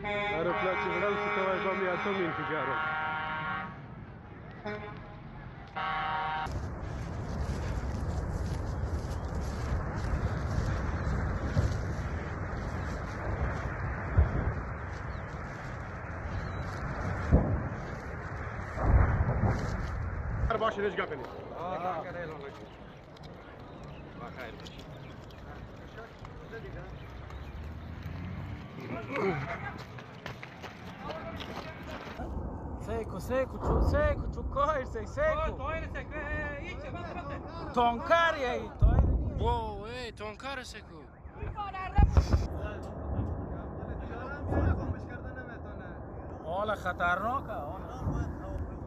Aeroplaci vreau să te mai vom ia tot minfigarul. باشه ليش قافل Seco, çu kohir se, seco. Tojre se, iće, bate. Tonkar je i to je. Wow, tonkar seco. Ola خطرناکه.